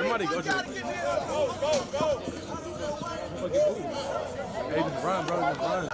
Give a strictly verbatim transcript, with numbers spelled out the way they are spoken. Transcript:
Somebody go to it. Go, go, go. Aiden, run, bro. Just run.